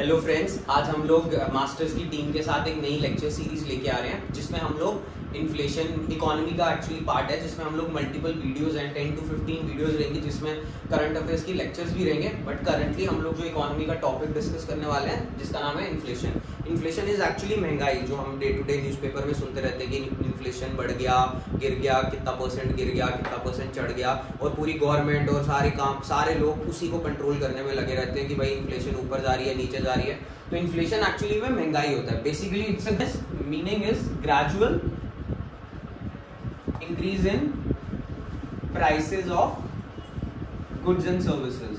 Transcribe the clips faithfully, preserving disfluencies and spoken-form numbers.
Hello friends, आज हम लोग मास्टर्स की टीम के साथ एक नई लेक्चर सीरीज लेके आ रहे हैं जिसमें हम लोग इन्फ्लेशन इकोनॉमी का एक्चुअली पार्ट है, जिसमें हम लोग multiple videos and ten to fifteen videos रहेंगे जिसमें करंट अफेयर्स की लेक्चर्स भी रहेंगे। बट करंटली हम लोग जो इकोनॉमी का टॉपिक डिस्कस करने वाले हैं जिसका नाम है इन्फ्लेशन। इन्फ्लेशन इज एक्चुअली महंगाई, जो हम डे टू डे न्यूज़पेपर में सुनते रहते हैं कि इन्फ्लेशन बढ़ गया, गिर गया, कितना परसेंट गिर गया, कितना परसेंट चढ़ गया, और पूरी गवर्नमेंट और सारे काम सारे लोग उसी को कंट्रोल करने में लगे रहते हैं कि भाई इन्फ्लेशन ऊपर जा रही है, नीचे जा रही है। तो इन्फ्लेशन एक्चुअली में महंगाई होता है। Basically it's meaning is gradual increase in prices of goods and services.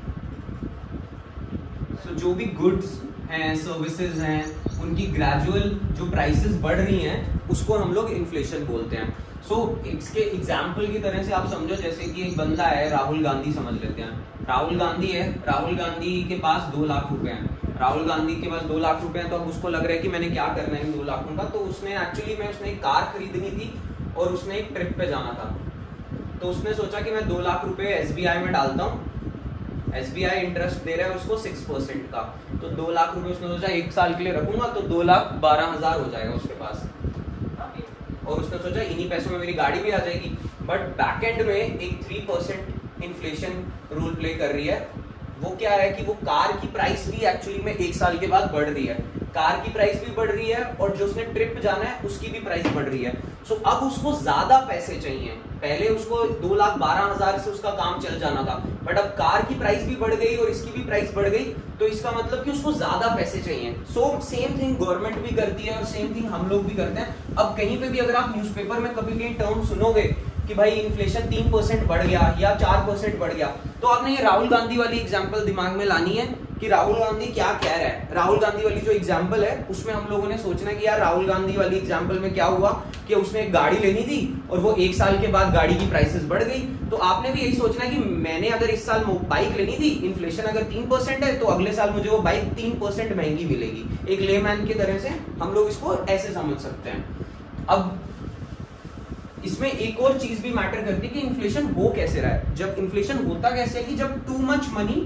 So जो भी गुड्स हैं, सर्विसेज हैं, उनकी ग्रेजुअल जो प्राइसेस बढ़ रही हैं उसको हम लोग इन्फ्लेशन बोलते हैं। सो so, इसके एग्जाम्पल की तरह से आप समझो, जैसे कि एक बंदा है, राहुल गांधी समझ लेते हैं। राहुल गांधी है, राहुल गांधी के पास दो लाख रुपए हैं। राहुल गांधी के पास दो लाख रुपए हैं, तो अब उसको लग रहा है कि मैंने क्या करना है इन दो लाखों का। तो उसने एक्चुअली में उसने एक कार खरीदनी थी और उसने एक ट्रिप पे जाना था। तो उसने सोचा कि मैं दो लाख रुपए एसबीआई में डालता हूँ। एसबीआई इंटरेस्ट दे रहा है उसको सिक्स परसेंट का। तो दो लाख रुपए उसने सोचा एक साल के लिए रखूंगा तो दो लाख बारह हजार हो जाएगा उसके पास। और उसने सोचा इन्हीं पैसों में मेरी गाड़ी भी आ जाएगी। बट बैकएंड में एक three percent inflation role play कर रही है। वो क्या है कि वो कार की प्राइस भी एक्चुअली में एक साल के बाद बढ़ रही है। कार की प्राइस भी बढ़ रही है और जो उसने ट्रिप जाना है उसकी भी प्राइस बढ़ रही है। सो अब उसको ज्यादा पैसे चाहिए। पहले उसको दो लाख बारह हजार से उसका काम चल जाना था, बट अब कार की प्राइस भी बढ़ गई और इसकी भी प्राइस बढ़ गई, तो इसका मतलब कि उसको ज्यादा पैसे चाहिए। सो सेम थिंग गवर्नमेंट भी करती है और सेम थिंग हम लोग भी करते हैं। अब कहीं पे भी अगर आप न्यूज़पेपर में कभी कहीं टर्म सुनोगे कि भाई इन्फ्लेशन तीन परसेंट बढ़ गया या चार परसेंट बढ़ गया, तो आपने ये राहुल गांधी वाली एग्जांपल दिमाग में लानी है कि राहुल गांधी क्या कह रहा है। राहुल गांधी वाली जो एग्जांपल है उसमें हम लोगों ने सोचना है कि यार राहुल गांधी वाली एग्जांपल में क्या हुआ कि उसने एक गाड़ी लेनी थी और वो एक साल के बाद गाड़ी की प्राइसेस बढ़ गई। तो आपने भी यही सोचना है कि मैंने अगर इस साल बाइक लेनी थी, इन्फ्लेशन अगर तीन परसेंट है तो अगले साल मुझे वो बाइक तीन परसेंट महंगी मिलेगी। एक लेमैन की तरह से हम लोग इसको ऐसे समझ सकते हैं। अब इसमें एक और चीज भी मैटर करती है कि इन्फ्लेशन हो कैसे रहा है। जब इन्फ्लेशन होता कैसे है कि जब too much money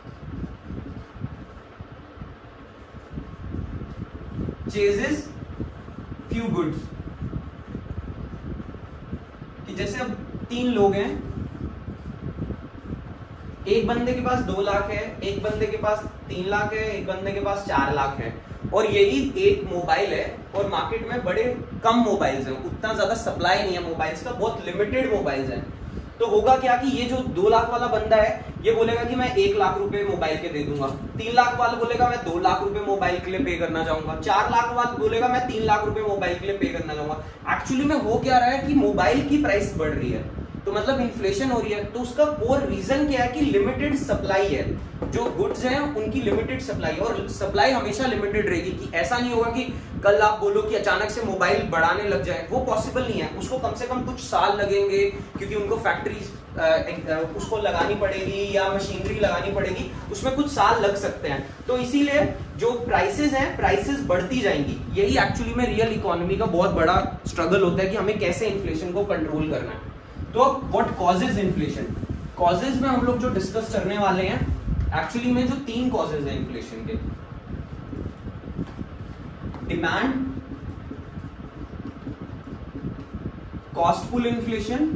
chases few goods. कि जैसे अब तीन लोग हैं, एक बंदे के पास दो लाख है, एक बंदे के पास तीन लाख है, एक बंदे के पास चार लाख है, और यही एक मोबाइल है और मार्केट में बड़े कम मोबाइल्स हैं, उतना ज्यादा सप्लाई नहीं है मोबाइल्स का, बहुत लिमिटेड मोबाइल्स हैं। तो होगा क्या कि ये जो दो लाख वाला बंदा है ये बोलेगा कि मैं एक लाख रुपए मोबाइल के दे दूंगा, तीन लाख वाला बोलेगा मैं दो लाख रुपए मोबाइल के लिए पे करना चाहूंगा, चार लाख वाला बोलेगा मैं तीन लाख रुपए मोबाइल के लिए पे करना चाहूंगा। एक्चुअली में हो क्या रहा है कि मोबाइल की प्राइस बढ़ रही है, तो मतलब इन्फ्लेशन हो रही है। तो उसका कोर रीजन क्या है कि लिमिटेड सप्लाई है। जो गुड्स हैं उनकी लिमिटेड सप्लाई, और सप्लाई हमेशा लिमिटेड रहेगी। कि ऐसा नहीं होगा कि कल आप बोलो कि अचानक से मोबाइल बढ़ाने लग जाए, वो पॉसिबल नहीं है। उसको कम से कम कुछ साल लगेंगे, क्योंकि उनको फैक्ट्री उसको लगानी पड़ेगी या मशीनरी लगानी पड़ेगी, उसमें कुछ साल लग सकते हैं। तो इसीलिए जो प्राइसेस हैं, प्राइसेस बढ़ती जाएंगी। यही एक्चुअली में रियल इकोनॉमी का बहुत बड़ा स्ट्रगल होता है कि हमें कैसे इन्फ्लेशन को कंट्रोल करना है। तो व्हाट कॉजेज इन्फ्लेशन? कॉजेज में हम लोग जो डिस्कस करने वाले हैं, एक्चुअली में जो तीन कॉजेज हैं इन्फ्लेशन के, demand, cost pull inflation,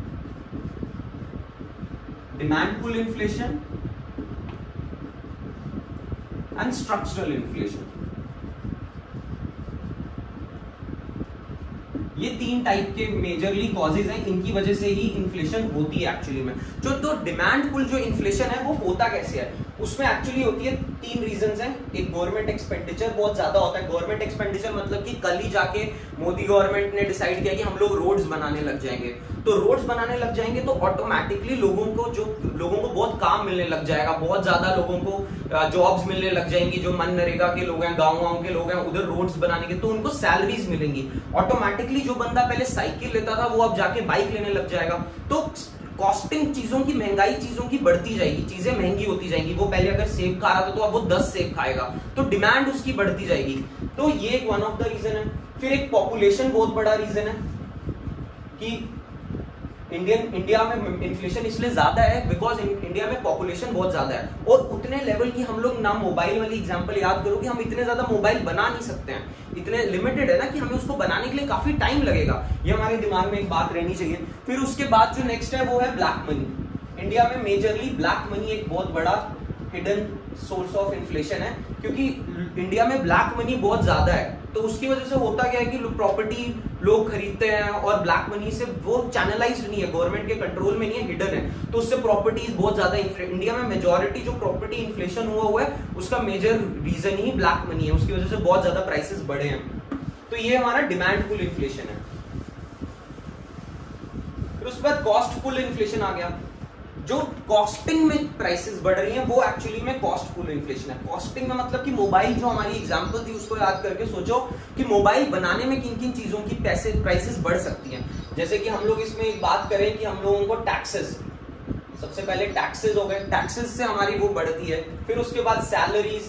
demand pull inflation and structural inflation. ये तीन टाइप के मेजरली कॉजेज हैं, इनकी वजह से ही इन्फ्लेशन होती है एक्चुअली में। जो तो डिमांड पुल जो इन्फ्लेशन है वो होता कैसे है, उसमें एक्चुअली होती है तीन रीजंस हैं। एक गवर्नमेंट एक्सपेंडिचर बहुत ज्यादा होता है। गवर्नमेंट एक्सपेंडिचर मतलब कि कल ही जाके मोदी गवर्नमेंट ने डिसाइड किया कि हम लोग रोड्स बनाने लग जाएंगे। तो रोड्स बनाने लग जाएंगे तो ऑटोमेटिकली लोगों को जो लोगों को बहुत काम मिलने लग जाएगा, बहुत ज्यादा लोगों को जॉब्स मिलने लग जाएंगी। जो मनरेगा के लोग हैं, गाँव गाँव के लोग हैं, उधर रोड्स बनाने के, तो उनको सैलरीज मिलेंगी। ऑटोमेटिकली जो बंदा पहले साइकिल लेता था वो अब जाके बाइक लेने लग जाएगा। तो कॉस्टिंग चीजों की, महंगाई चीजों की बढ़ती जाएगी, चीजें महंगी होती जाएंगी। वो पहले अगर सेब खा रहा था तो अब वो दस सेब खाएगा, तो डिमांड उसकी बढ़ती जाएगी। तो ये एक वन ऑफ द रीजन है। फिर एक पॉपुलेशन बहुत बड़ा रीजन है कि इंडियन इंडिया में इन्फ्लेशन इसलिए ज्यादा है बिकॉज इंडिया में पॉपुलेशन बहुत ज्यादा है, और उतने लेवल की हम लोग ना, मोबाइल वाली एग्जांपल याद करो कि हम इतने ज्यादा मोबाइल बना नहीं सकते हैं, इतने लिमिटेड है ना कि हमें उसको बनाने के लिए काफी टाइम लगेगा। ये हमारे दिमाग में एक बात रहनी चाहिए। फिर उसके बाद जो नेक्स्ट है वो है ब्लैक मनी। इंडिया में मेजरली ब्लैक मनी एक बहुत बड़ा हिडन सोर्स ऑफ इन्फ्लेशन है, क्योंकि इंडिया में ब्लैक मनी बहुत ज्यादा है, तो उसकी वजह से होता क्या है कि प्रॉपर्टी लोग खरीदते हैं और ब्लैक मनी से वो चैनलाइज्ड नहीं है, गवर्नमेंट के कंट्रोल में नहीं है, हिडन है, तो उससे प्रॉपर्टीज बहुत ज्यादा, इंडिया में मेजॉरिटी जो प्रॉपर्टी इन्फ्लेशन हुआ हुआ है उसका मेजर रीजन ही ब्लैक मनी है, उसकी वजह से बहुत ज्यादा प्राइसेस बढ़े हैं। तो ये हमारा डिमांड पुल इन्फ्लेशन है। फिर उसके बाद कॉस्ट पुल इन्फ्लेशन आ गया। जो कॉस्टिंग में प्राइसेस बढ़ रही हैं वो एक्चुअली में कॉस्ट पुल इन्फ्लेशन है। कॉस्टिंग में मतलब कि मोबाइल, जो हमारी एग्जांपल थी उसको याद करके सोचो कि मोबाइल बनाने में किन किन चीजों की पैसे प्राइसेस बढ़ सकती हैं। जैसे कि हम लोग इसमें एक बात करें कि हम लोगों को टैक्सेस, सबसे पहले टैक्सेस हो गए, टैक्सेस से हमारी वो बढ़ती है। फिर उसके बाद सैलरीज,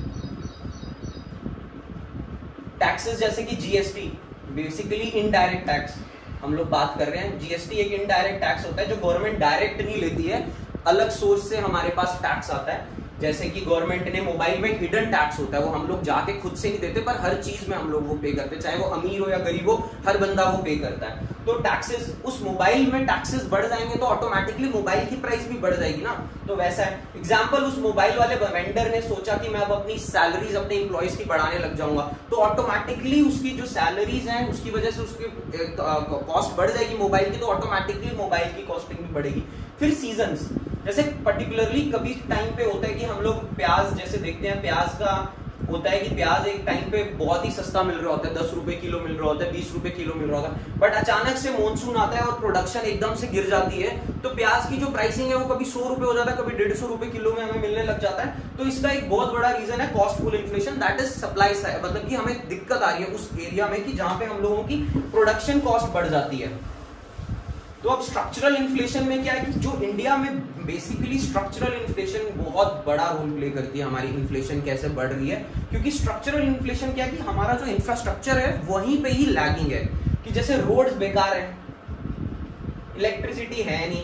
टैक्सेस जैसे कि जीएसटी, बेसिकली इनडायरेक्ट टैक्स हम लोग बात कर रहे हैं। जीएसटी एक इनडायरेक्ट टैक्स होता है जो गवर्नमेंट डायरेक्ट नहीं लेती है, अलग सोर्स से हमारे पास टैक्स आता है। जैसे कि गवर्नमेंट ने मोबाइल में हिडन टैक्स होता है, वो हम लोग जाके खुद से नहीं देते, पर हर चीज में हम लोग वो पे करते हैं, चाहे वो अमीर हो या गरीब हो, हर बंदा वो पे करता है। तो टैक्सेस, उस मोबाइल में टैक्सेस बढ़ जाएंगे तो ऑटोमेटिकली मोबाइल की प्राइस भी बढ़ जाएगी ना। तो वैसा है एग्जांपल, उस मोबाइल वाले वेंडर ने सोचा कि मैं अब अपनी सैलरीज अपने एम्प्लॉइज की बढ़ाने लग जाऊंगा, तो ऑटोमेटिकली उसकी जो सैलरीज हैं उसकी वजह से उसकी कॉस्ट बढ़ जाएगी मोबाइल की, तो ऑटोमेटिकली मोबाइल की कॉस्टिंग भी बढ़ेगी। फिर सीजन्स, जैसे पर्टिकुलरली कभी टाइम पे होता है कि हम लोग प्याज जैसे देखते हैं, प्याज का होता है कि प्याज एक टाइम पे बहुत ही सस्ता मिल रहा होता है, दस रुपए किलो मिल रहा होता है, बीस रुपए किलो मिल रहा होता है, बट अचानक से मॉनसून आता है और प्रोडक्शन एकदम से गिर जाती है, तो प्याज की जो प्राइसिंग है वो कभी सौ रुपए हो जाता है, कभी डेढ़ सौ रुपए किलो में हमें मिलने लग जाता है। तो इसका एक बहुत बड़ा रीजन है cost pull inflation, that is supply side, मतलब कि हमें दिक्कत आ रही है उस एरिया में कि जहां पे हम लोगों की प्रोडक्शन कॉस्ट बढ़ जाती है। तो अब स्ट्रक्चरल इन्फ्लेशन में क्या है कि जो इंडिया में बेसिकली स्ट्रक्चरल इन्फ्लेशन बहुत बड़ा रोल प्ले करती है, हमारी इन्फ्लेशन कैसे बढ़ रही है, क्योंकि स्ट्रक्चरल इन्फ्लेशन क्या है कि हमारा जो इंफ्रास्ट्रक्चर है वहीं पे ही लैगिंग है, कि जैसे रोड्स बेकार है, इलेक्ट्रिसिटी है नहीं,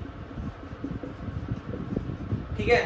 ठीक है,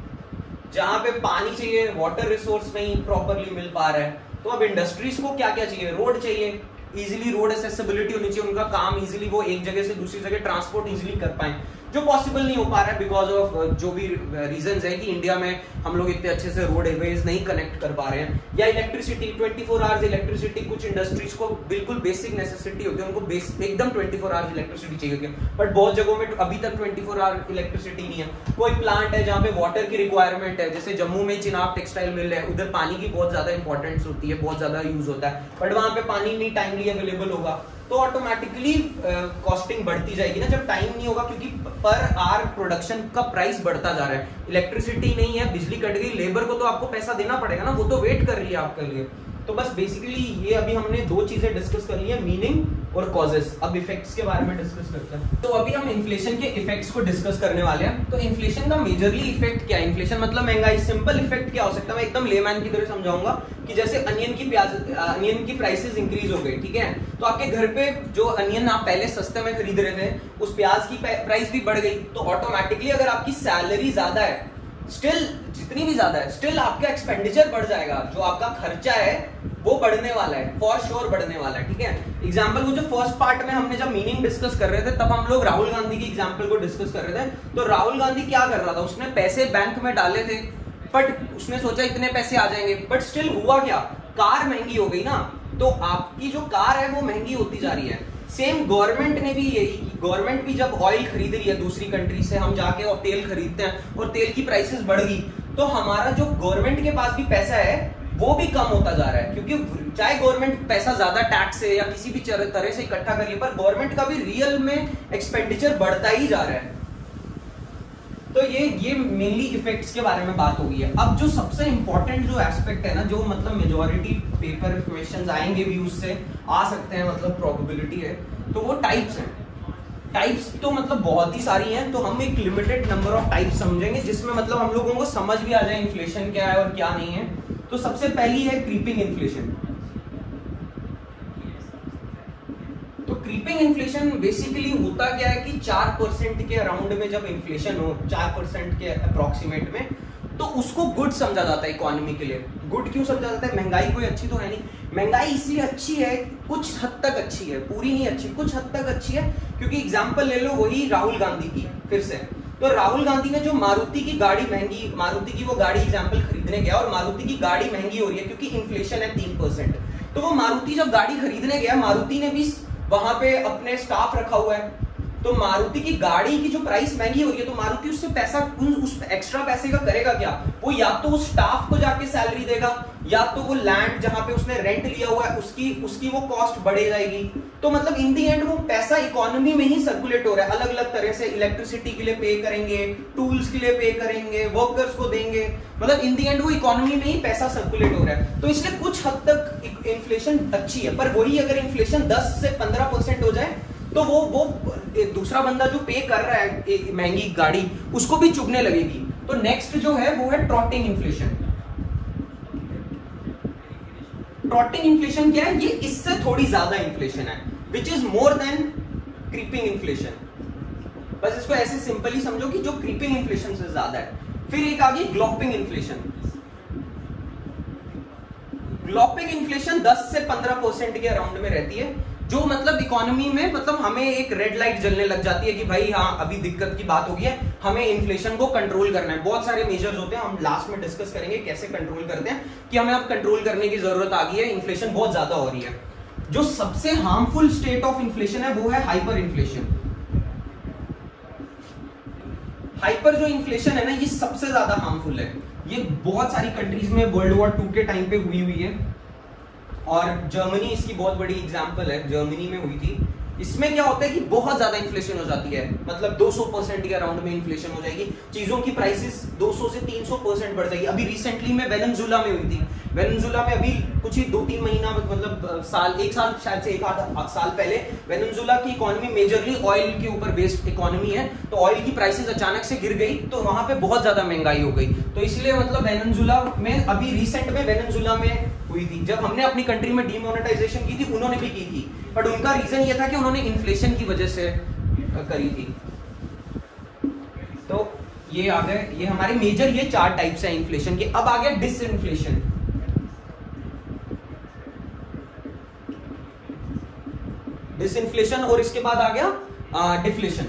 जहां पे पानी चाहिए वाटर रिसोर्स नहीं प्रॉपरली मिल पा रहा है, तो अब इंडस्ट्रीज को क्या क्या चाहिए, रोड चाहिए, इजीली रोड एक्सेसिबिलिटी होनी चाहिए, उनका काम इजीली वो एक जगह से दूसरी जगह ट्रांसपोर्ट इजीली कर पाए, जो पॉसिबल नहीं हो पा रहा है बिकॉज ऑफ जो भी रीजंस है कि इंडिया में हम लोग इतने अच्छे से रोड वेज नहीं कनेक्ट कर पा रहे हैं। या electricity, twenty four hours electricity, कुछ इंडस्ट्रीज को बिल्कुल बेसिक नेसेसिटी होती है, उनको बेस एकदम ट्वेंटी फोर आवर्स इलेक्ट्रिसिटी चाहिए होती है, बट बहुत जगहों में अभी तक ट्वेंटी फोर आवर इलेक्ट्रिसिटी नहीं है। कोई प्लांट है जहाँ पे वाटर की रिक्वायरमेंट है, जैसे जम्मू में चिनाब टेक्सटाइल मिल है, उधर पानी की बहुत ज्यादा इंपॉर्टेंस होती है, बहुत ज्यादा यूज होता है, बट वहां पे पानी नहीं टाइमली अवेलेबल होगा, तो ऑटोमेटिकली कॉस्टिंग बढ़ती जाएगी ना जब टाइम नहीं होगा, क्योंकि पर आवर प्रोडक्शन का प्राइस बढ़ता जा रहा है। इलेक्ट्रिसिटी नहीं है, बिजली कट गई, लेबर को तो आपको पैसा देना पड़ेगा ना, वो तो वेट कर रही है आपके लिए। तो बस बेसिकली ये अभी हमने दो चीजें डिस्कस कर ली है, मीनिंग और कॉजेस। अब इफेक्ट्स के बारे में डिस्कस करते हैं। तो अभी हम इन्फ्लेशन के इफेक्ट्स को डिस्कस करने वाले हैं। तो इन्फ्लेशन का मेजरली इफेक्ट क्या है, इन्फ्लेशन मतलब महंगाई, सिंपल इफेक्ट क्या हो सकता है, मैं एकदम लेमैन की तरह समझाऊंगा कि जैसे अनियन की प्याज अनियन की प्राइसेस इंक्रीज हो गई, ठीक है, तो आपके घर पे जो अनियन आप पहले सस्ते में खरीद रहे थे, उस प्याज की प्राइस भी बढ़ गई, तो ऑटोमेटिकली अगर आपकी सैलरी ज्यादा है, स्टिल जितनी भी ज्यादा है, स्टिल आपका एक्सपेंडिचर बढ़ जाएगा, जो आपका खर्चा है वो बढ़ने वाला है, फॉर श्योर बढ़ने वाला है, ठीक है। एग्जाम्पल वो जो फर्स्ट पार्ट में हमने जब मीनिंग डिस्कस कर रहे थे, तब हम लोग राहुल गांधी की एग्जाम्पल को डिस्कस कर रहे थे। तो राहुल गांधी क्या कर रहा था, उसने पैसे बैंक में डाले थे, बट उसने सोचा इतने पैसे आ जाएंगे, बट स्टिल हुआ क्या, कार महंगी हो गई ना, तो आपकी जो कार है वो महंगी होती जा रही है। सेम गवर्नमेंट ने भी यही, गवर्नमेंट भी जब ऑयल खरीद रही है दूसरी कंट्री से, हम जाके और तेल खरीदते हैं और तेल की प्राइसेस बढ़ गई, तो हमारा जो गवर्नमेंट के पास भी पैसा है वो भी कम होता जा रहा है, क्योंकि चाहे गवर्नमेंट पैसा ज्यादा टैक्स से या किसी भी तरह से इकट्ठा कर रही है, पर गवर्नमेंट का भी रियल में एक्सपेंडिचर बढ़ता ही जा रहा है। तो ये ये मेनली इफेक्ट्स के बारे में बात होगी है। अब जो सबसे इंपॉर्टेंट जो एस्पेक्ट है ना, जो मतलब मेजॉरिटी पेपर क्वेश्चंस आएंगे भी उससे आ सकते हैं, मतलब प्रोबेबिलिटी है, तो वो टाइप्स हैं। टाइप्स तो मतलब बहुत ही सारी हैं, तो हम एक लिमिटेड नंबर ऑफ टाइप्स समझेंगे, जिसमें मतलब हम लोगों को समझ भी आ जाए इन्फ्लेशन क्या है और क्या नहीं है। तो सबसे पहली है क्रीपिंग इन्फ्लेशन। तो क्रीपिंग इन्फ्लेशन बेसिकली होता क्या है कि चार परसेंट के अराउंड में जब इन्फ्लेशन हो, चार परसेंट के अप्रोक्सीमेट में, तो उसको गुड समझा जाता है इकोनॉमी के लिए। गुड क्यों समझा जाता है? महंगाई कोई अच्छी तो है नहीं, महंगाई इसलिए अच्छी है, कुछ हद तक अच्छी है, पूरी नहीं अच्छी, कुछ हद तक अच्छी है। क्योंकि एग्जांपल ले लो वही राहुल गांधी की, फिर से तो राहुल गांधी ने जो मारुति की गाड़ी महंगी, मारुति की वो गाड़ी एग्जांपल खरीदने गया और मारुति की गाड़ी महंगी हो रही है क्योंकि इन्फ्लेशन है तीन परसेंट। तो वो मारुति जब गाड़ी खरीदने गया, मारुति ने भी वहां पे अपने स्टाफ रखा हुआ है, तो मारुति की गाड़ी की जो प्राइस महंगी हो रही है, तो मारुति उससे पैसा, उस एक्स्ट्रा पैसे का करेगा क्या? वो या तो उस स्टाफ को जाके सैलरी देगा, या तो वो लैंड जहां पे उसने रेंट लिया हुआ है उसकी उसकी वो कॉस्ट बढ़े जाएगी। तो मतलब इन दी एंड वो पैसा इकोनॉमी में ही सर्कुलेट हो रहा है, अलग अलग तरह से। इलेक्ट्रिसिटी के लिए पे करेंगे, टूल्स के लिए पे करेंगे, वर्कर्स को देंगे, मतलब इन दी एंड वो इकोनॉमी में ही पैसा सर्कुलेट हो रहा है। तो इसलिए कुछ हद तक इन्फ्लेशन अच्छी है, पर वही अगर इन्फ्लेशन दस से पंद्रह परसेंट हो जाए तो वो वो दूसरा बंदा जो पे कर रहा है महंगी गाड़ी, उसको भी चुभने लगेगी। तो नेक्स्ट जो है वो है ट्रॉटिंग इन्फ्लेशन। ट्रॉटिंग इन्फ्लेशन क्या है? ये इससे थोड़ी ज्यादा इन्फ्लेशन है, which is more than creeping inflation. बस इसको ऐसे सिंपली समझो कि जो क्रीपिंग इन्फ्लेशन से ज्यादा है। फिर एक आ गई ग्लोपिंग इन्फ्लेशन। ग्लोपिंग इन्फ्लेशन दस से पंद्रह परसेंट के अराउंड में रहती है, जो मतलब इकोनॉमी में मतलब हमें एक रेड लाइट जलने लग जाती है कि भाई हाँ अभी दिक्कत की बात हो गई है, हमें इन्फ्लेशन को कंट्रोल करना है। बहुत सारे मेजर्स होते हैं, हम लास्ट में डिस्कस करेंगे कैसे कंट्रोल करते हैं, कि हमें अब कंट्रोल करने की जरूरत आ गई है, इन्फ्लेशन बहुत ज्यादा हो रही है। जो सबसे हार्मफुल स्टेट ऑफ इन्फ्लेशन है वो है हाइपर इन्फ्लेशन। हाइपर जो इन्फ्लेशन है ना, ये सबसे ज्यादा हार्मफुल है। ये बहुत सारी कंट्रीज में वर्ल्ड वॉर टू के टाइम पे हुई हुई है, और जर्मनी इसकी बहुत बड़ी एग्जांपल है, जर्मनी में हुई थी। इसमें क्या होता है कि बहुत ज्यादा इन्फ्लेशन हो जाती है, मतलब दो सौ परसेंट के अराउंड में इन्फ्लेशन हो जाएगी, चीजों की प्राइसेस दो सौ से तीन सौ परसेंट बढ़ जाएगी। अभी रिसेंटली में वेनेजुएला में हुई थी, वेनेजुएला में अभी कुछ ही दो तीन महीना मतलब साल एक साल शायद से एक आध साल पहले वेनेजुएला की इकोनॉमी मेजरली ऑयल के ऊपर बेस्ड इकोनॉमी है, तो ऑयल की प्राइसेस अचानक से गिर गई, तो वहां पे बहुत ज्यादा महंगाई हो गई। तो इसलिए मतलब वेनेजुएला में अभी रिसेंट में वेनेजुएला में हुई थी, जब हमने अपनी कंट्री में डीमोनेटाइजेशन की थी, उन्होंने भी की थी, बट उनका रीजन ये था कि उन्होंने इन्फ्लेशन की वजह से करी थी। तो ये आ गए, ये हमारे मेजर ये चार टाइप्स हैं इन्फ्लेशन के। अब आ गया डिसइन्फ्लेशन। डिसइन्फ्लेशन और इसके बाद आ गया डिफ्लेशन।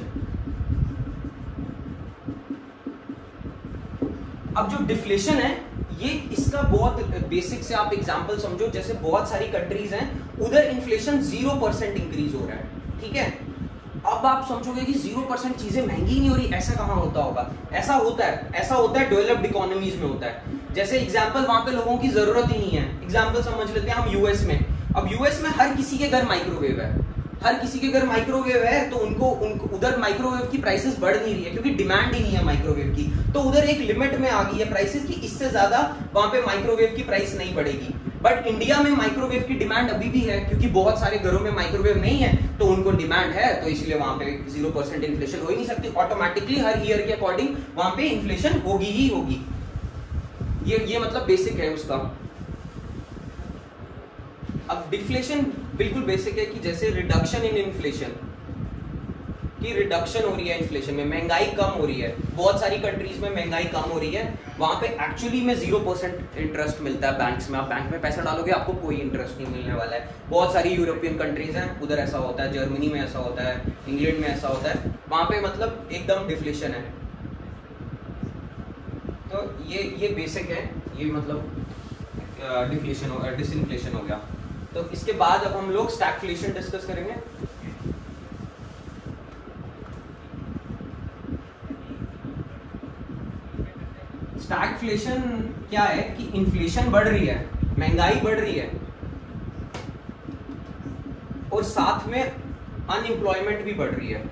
अब जो डिफ्लेशन है, ये इसका बहुत बेसिक से आप एग्जांपल समझो, जैसे बहुत सारी कंट्रीज हैं उधर इन्फ्लेशन जीरो परसेंट इंक्रीज हो रहा है, ठीक है। अब आप समझोगे कि जीरो परसेंट चीजें महंगी नहीं हो रही, ऐसा कहां होता होगा? ऐसा होता है, ऐसा होता है डेवलप्ड इकोनॉमीज में होता है। जैसे एग्जांपल, वहां पे लोगों की जरूरत ही नहीं है। एग्जांपल समझ लेते हैं हम यूएस में। अब यूएस में हर किसी के घर माइक्रोवेव है, हर किसी के घर माइक्रोवेव है, तो उनको, उनको उधर माइक्रोवेव की प्राइसेस बढ़ नहीं रही है क्योंकि डिमांड ही नहीं है माइक्रोवेव की। तो उधर एक लिमिट में आ गई है प्राइसेस की, इससे ज्यादा वहां पे माइक्रोवेव की प्राइस नहीं बढ़ेगी। बट इंडिया में माइक्रोवेव की डिमांड अभी भी है, क्योंकि बहुत सारे घरों में माइक्रोवेव नहीं है, तो उनको डिमांड है, तो इसलिए वहां पे जीरो परसेंट इन्फ्लेशन हो ही नहीं सकती। ऑटोमेटिकली हर ईयर के अकॉर्डिंग वहां पे इन्फ्लेशन होगी ही होगी। ये ये मतलब बेसिक है उसका। अब डिफ्लेशन बिल्कुल बेसिक है कि जैसे रिडक्शन इन इन्फ्लेशन, कि रिडक्शन हो रही है इन्फ्लेशन में, महंगाई कम हो रही है। बहुत सारी कंट्रीज में महंगाई कम हो रही है, वहां पे एक्चुअली में जीरो परसेंट इंटरेस्ट मिलता है बैंक्स में। आप बैंक में पैसा डालोगे आपको कोई इंटरेस्ट नहीं मिलने वाला है। बहुत सारी यूरोपियन कंट्रीज हैं उधर ऐसा होता है, जर्मनी में ऐसा होता है, इंग्लैंड में ऐसा होता है, वहां पे मतलब एकदम डिफ्लेशन है। तो ये ये बेसिक है, ये मतलब डिफ्लेशन हो, डिसइन्फ्लेशन हो गया। तो इसके बाद अब हम लोग स्टैगफ्लेशन डिस्कस करेंगे। स्टैगफ्लेशन क्या है कि इन्फ्लेशन बढ़ रही है, महंगाई बढ़ रही है, और साथ में अनएम्प्लॉयमेंट भी बढ़ रही है।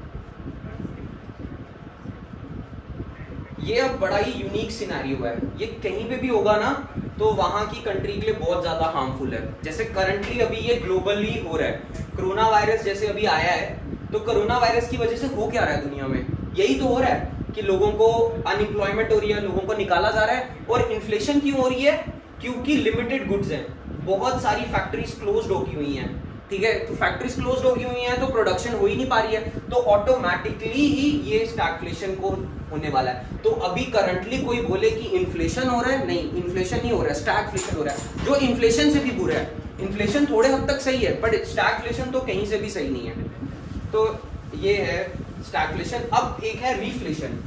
ये अब बड़ा ही यूनिक सिनेरियो है। ये कहीं पे भी होगा ना तो वहां की कंट्री के लिए बहुत ज्यादा हार्मफुल है। जैसे करंटली अभी ये ग्लोबली हो रहा है, कोरोना वायरस जैसे अभी आया है, तो कोरोना वायरस की वजह से हो क्या रहा है दुनिया में? यही तो हो रहा है कि लोगों को अनएम्प्लॉयमेंट हो रही है, लोगों को निकाला जा रहा है। और इन्फ्लेशन क्यों हो रही है? क्योंकि लिमिटेड गुड्स हैं, बहुत सारी फैक्ट्रीज क्लोज्ड होती हुई हैं, ठीक है, तो फैक्ट्रीज क्लोज होगी हुई हैं तो प्रोडक्शन हो ही नहीं पा रही है, तो ऑटोमेटिकली ही ये स्टैगफ्लेशन को होने वाला है। तो अभी करंटली कोई बोले कि इन्फ्लेशन हो रहा है, नहीं, इन्फ्लेशन नहीं हो रहा है, स्टैगफ्लेशन हो रहा है, जो इन्फ्लेशन से भी बुरा है। इन्फ्लेशन थोड़े हद तक सही है, बट स्टैगफ्लेशन तो कहीं से भी सही नहीं है। तो ये है स्टैगफ्लेशन। अब एक है रीफ्लेशन।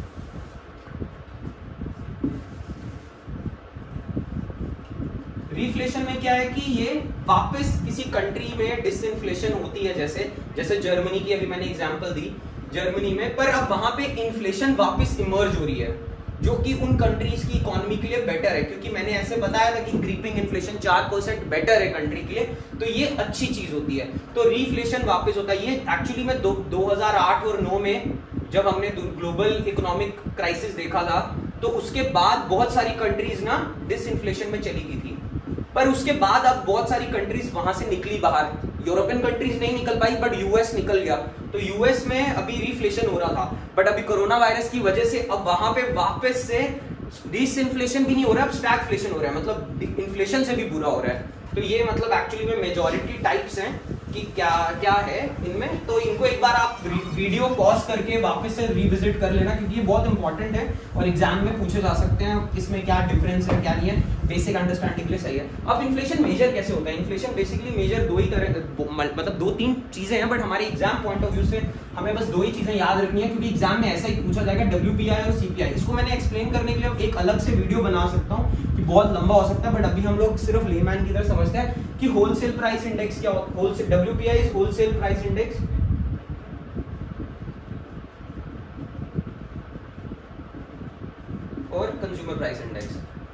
रीफ्लेशन में क्या है कि ये वापस किसी कंट्री में डिसइंफ्लेशन होती है, जैसे जैसे जर्मनी की अभी मैंने एग्जांपल दी, जर्मनी में, पर अब वहां पे इन्फ्लेशन वापस इमर्ज हो रही है, जो कि उन कंट्रीज की इकोनॉमी के लिए बेटर है, क्योंकि मैंने ऐसे बताया था कि क्रीपिंग इन्फ्लेशन चार परसेंट बेटर है कंट्री के लिए, तो ये अच्छी चीज होती है। तो रीफ्लेशन वापस होता है। ये एक्चुअली में दो, दो हज़ार आठ और नौ में जब हमने ग्लोबल इकोनॉमिक क्राइसिस देखा था, तो उसके बाद बहुत सारी कंट्रीज ना डिसइंफ्लेशन में चली गई थी, पर उसके बाद अब बहुत सारी कंट्रीज वहां से निकली बाहर। यूरोपियन कंट्रीज नहीं निकल पाई, बट यूएस निकल गया। तो यूएस में अभी रीफ्लेशन हो रहा था, बट अभी कोरोना वायरस की वजह से अब वहां पे वापस से डिसइंफ्लेशन भी नहीं हो रहा है, अब स्टैगफ्लेशन हो रहा है, मतलब इन्फ्लेशन से भी बुरा हो रहा है। तो ये मतलब एक्चुअली में मेजॉरिटी टाइप्स हैं कि क्या क्या है इनमें। तो इनको एक बार आप वीडियो पॉज करके वापस से रिविजिट कर लेना, क्योंकि ये बहुत इंपॉर्टेंट है और एग्जाम में पूछे जा सकते हैं इसमें क्या डिफरेंस है क्या नहीं है, बेसिक अंडरस्टैंडिंग के लिए सही है। अब इन्फ्लेशन मेजर कैसे होता है? इन्फ्लेशन बेसिकली मेजर दो ही तरह, मतलब दो तीन चीजें हैं, बट हमारे एग्जाम पॉइंट ऑफ व्यू से हमें बस दो ही चीजें याद रखनी है, क्योंकि एग्जाम में ऐसा ही पूछा जाएगा, डब्ल्यूपीआई और सीपीआई। इसको मैंने एक्सप्लेन करने के लिए एक अलग से वीडियो बना सकता हूँ कि बहुत लंबा हो सकता है, बट अभी हम लोग सिर्फ लेमैन की तरह समझते हैं कि होलसेल प्राइस इंडेक्स क्या होता है। Wholesale WPI is wholesale price index, और कंज्यूमर प्राइस इंडेक्स।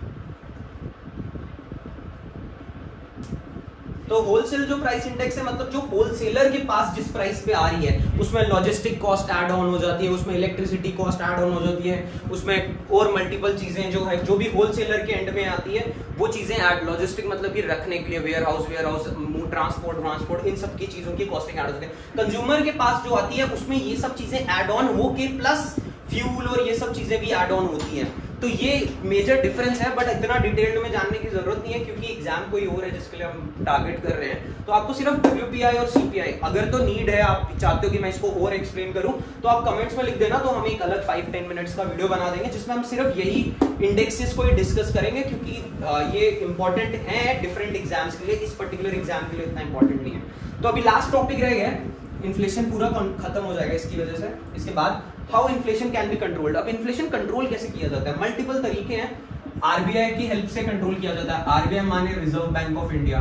तो होलसेल जो प्राइस इंडेक्स है, मतलब जो होलसेलर के पास जिस प्राइस पे आ रही है, उसमें लॉजिस्टिक कॉस्ट ऐड ऑन हो जाती है, उसमें इलेक्ट्रिसिटी कॉस्ट ऐड ऑन हो जाती है, उसमें और मल्टीपल चीजें जो है जो भी होलसेलर के एंड में आती है वो चीजें ऐड, लॉजिस्टिक मतलब कि रखने के लिए warehouse warehouse transport transport इन सब की चीजों की कॉस्टिंग ऐड होती है। कंज्यूमर के पास जो आती है उसमें ये सब चीजें ऐड ऑन होके प्लस फ्यूल और ये सब चीजें भी ऐड ऑन होती हैं। तो ये मेजर डिफरेंस है, बट इतना डिटेल्ड में जानने की जरूरत नहीं है, क्योंकि एग्जाम कोई और है जिसके लिए हम टारगेट कर रहे हैं। तो आपको सिर्फ डब्ल्यूपीआई और सीपीआई अगर तो नीड है, आप चाहते हो कि मैं इसको और एक्सप्लेन करूं, तो आप कमेंट्स में लिख देना, तो हम एक अलग फाइव टेन मिनट्स का वीडियो बना देंगे जिसमें हम सिर्फ यही इंडेक्सेस को ही डिस्कस करेंगे, क्योंकि ये इंपॉर्टेंट है डिफरेंट एग्जाम्स के लिए, इस पर्टिकुलर एग्जाम के लिए इतना इंपॉर्टेंट नहीं है। तो अभी लास्ट टॉपिक रह गया, इन्फ्लेशन पूरा खत्म हो जाएगा इसकी वजह से। इसके बाद how inflation can be controlled. अब इन्फ्लेशन कंट्रोल कैसे किया जाता है? मल्टीपल तरीके हैं। आरबीआई की हेल्प से कंट्रोल किया जाता है। आरबीआई माने रिजर्व बैंक ऑफ इंडिया।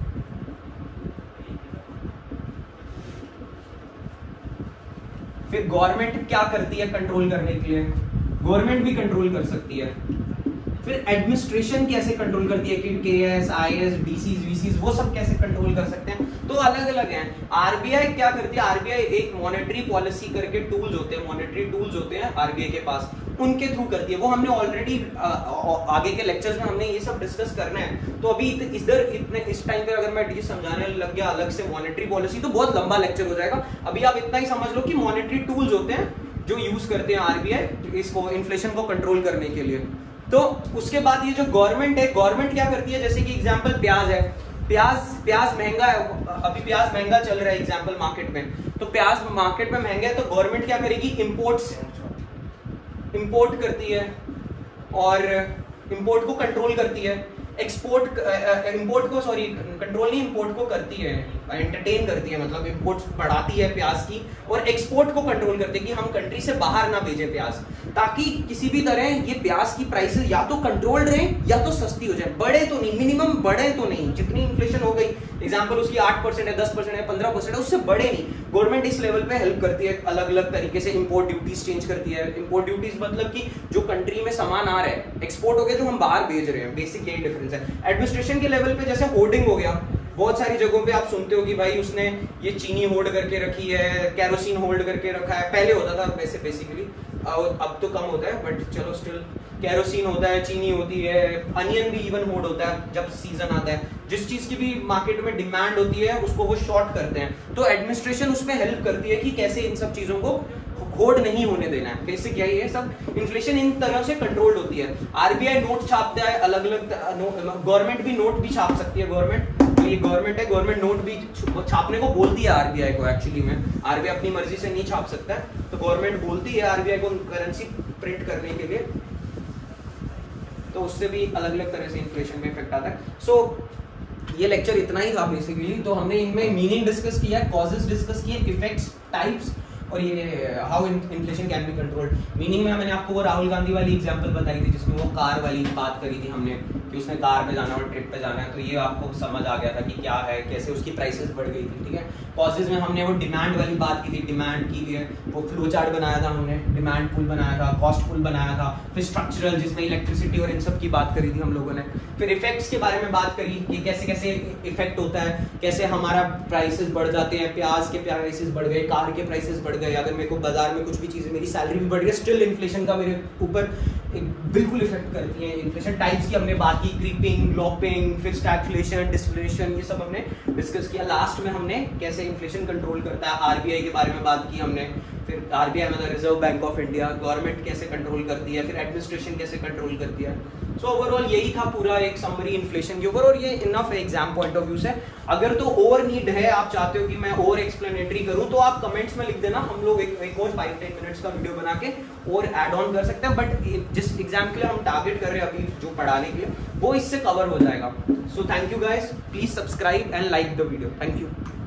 फिर गवर्नमेंट क्या करती है कंट्रोल करने के लिए? गवर्नमेंट भी कंट्रोल कर सकती है। फिर एडमिनिस्ट्रेशन कैसे कंट्रोल करती है कि केएस, आईएएस, डीसीज, वीसीज वो सब कैसे कंट्रोल कर सकते हैं? तो अलग अलग हैं। आरबीआई क्या करती है? आरबीआई एक मॉनेटरी पॉलिसी करके टूल्स होते हैं, मॉनेटरी टूल्स होते हैं आरबीआई के पास, उनके थ्रू करती है। वो हमने ऑलरेडी आगे के लेक्चर्स में हमने ये सब डिस्कस करना है। तो अभी इधर इतने इस टाइम पे अगर मैं ये समझाने लग गया अलग से मॉनेटरी पॉलिसी, तो बहुत लंबा लेक्चर हो जाएगा। अभी आप इतना ही समझ लो कि मॉनेटरी टूल्स होते हैं जो यूज करते हैं आरबीआई इसको, इन्फ्लेशन को कंट्रोल करने के लिए। तो उसके बाद ये जो गवर्नमेंट है, गवर्नमेंट क्या करती है? जैसे कि एग्जांपल प्याज है, प्याज प्याज महंगा है, अभी प्याज महंगा चल रहा है एग्जांपल मार्केट में, तो प्याज मार्केट में महंगा है, तो गवर्नमेंट क्या करेगी? इंपोर्ट्स इंपोर्ट करती है और इंपोर्ट को कंट्रोल करती है। एक्सपोर्ट इंपोर्ट को सॉरी कंट्रोल नहीं, इंपोर्ट को करती है, एंटरटेन करती है, मतलब इंपोर्ट बढ़ाती है प्याज की, और एक्सपोर्ट को कंट्रोल करती है कि हम कंट्री से बाहर ना भेजें प्याज, ताकि किसी भी तरह ये प्याज की प्राइसेस या तो कंट्रोल रहे या तो सस्ती हो जाए। बढ़े तो नहीं, मिनिमम बढ़े तो नहीं। जितनी इन्फ्लेशन हो गई, एग्जांपल उसकी आठ परसेंट है, दस परसेंट है, पंद्रह परसेंट है, उससे बढ़े नहीं। गवर्नमेंट इस लेवल पे हेल्प करती है, अलग अलग तरीके से इंपोर्ट ड्यूटीज चेंज करती है। इंपोर्ट ड्यूटीज मतलब कि जो कंट्री में सामान आ रहा है, एक्सपोर्ट हो गया जो हम बाहर भेज रहे हैं, बेसिक यही डिफरेंस है। एडमिनिस्ट्रेशन के लेवल पे जैसे होर्डिंग हो गया, बहुत सारी जगहों पे आप सुनते हो कि भाई उसने ये चीनी होल्ड करके रखी है, कैरोसिन होल्ड करके रखा है। पहले होता था वैसे बेसिकली, अब तो कम होता है, बट चलो स्टिल कैरोसिन होता है, चीनी होती है, अनियन भी इवन होल्ड होता है जब सीजन आता है। जिस चीज की भी मार्केट में डिमांड होती है उसको वो शॉर्ट करते हैं। तो एडमिनिस्ट्रेशन उसमें हेल्प करती है कि कैसे इन सब चीजों को होल्ड नहीं होने देना है। बेसिक यही है, सब इन्फ्लेशन इन तरह से कंट्रोल्ड होती है। आरबीआई नोट छापता है, अलग अलग गवर्नमेंट भी नोट भी छाप सकती है, गवर्नमेंट तो ये गवर्नमेंट है, गवर्नमेंट नोट भी छापने को बोलती है आरबीआई को। एक्चुअली में आरबीआई अपनी मर्जी से नहीं छाप सकता है, तो गवर्नमेंट बोलती है आरबीआई को करेंसी प्रिंट करने के लिए, तो उससे भी अलग अलग तरह से इन्फ्लेशन में इफेक्ट आता है। सो so, ये लेक्चर इतना ही था बेसिकली। तो हमने इनमें मीनिंग डिस्कस किया, कॉजेस डिस्कस किए, इफेक्ट्स, टाइप्स, और ये how inflation can be controlled. Meaning में मैंने आपको वो राहुल गांधी वाली एग्जांपल बताई थी जिसमें वो कार वाली बात करी थी हमने कि उसने कार पे जाना और ट्रिप पे जाना है, तो ये आपको समझ आ गया था कि क्या है, कैसे उसकी प्राइसेस बढ़ गई थी। ठीक है, कॉजेज में हमने वो डिमांड वाली बात की थी, डिमांड की थी, वो फ्लो चार्ट बनाया था हमने, डिमांड पुल बनाया था, कॉस्ट पुल बनाया था, फिर स्ट्रक्चरल जिसमें इलेक्ट्रिसिटी और इन सब की बात करी थी हम लोगों ने। फिर इफेक्ट्स के बारे में बात करी कि कैसे कैसे इफेक्ट होता है, कैसे हमारा प्राइसेस बढ़ जाते हैं, प्याज के प्राइसेस बढ़ गए, कार के प्राइसेस बढ़ गए, अगर मेरे को बाजार में कुछ भी चीजें, मेरी सैलरी भी बढ़ गई, स्टिल इन्फ्लेशन का मेरे ऊपर बिल्कुल इफेक्ट करती है। इन्फ्लेशन टाइप्स की हमने बात की, क्रीपिंग, ग्लोपिंग, फिर स्टैगफ्लेशन, डिस्फ्लेशन, ये सब हमने डिस्कस किया। लास्ट में हमने कैसे इन्फ्लेशन कंट्रोल करता है, आरबीआई के बारे में बात की हमने, फिर आरबीआई मतलब Reserve Bank of India, government कैसे कंट्रोल करती है, फिर एडमिनिस्ट्रेशन कैसे कंट्रोल करती है। सो so, ओवरऑल यही था पूरा एक समरी इन्फ्लेशन के ऊपर, और ये इनफ है एग्जाम पॉइंट ऑफ व्यू से। अगर तो और नीड है, आप चाहते हो कि मैं और एक्सप्लेनेटरी करूं, तो आप कमेंट्स में लिख देना, हम लोग एक, एक और फाइव टेन मिनट्स का वीडियो बना के और ऐड ऑन कर सकते हैं। बट जिस एग्जाम के लिए हम टारगेट कर रहे हैं अभी जो पढ़ाने के लिए, वो इससे कवर हो जाएगा। So thank you guys, please subscribe and like the video. Thank you.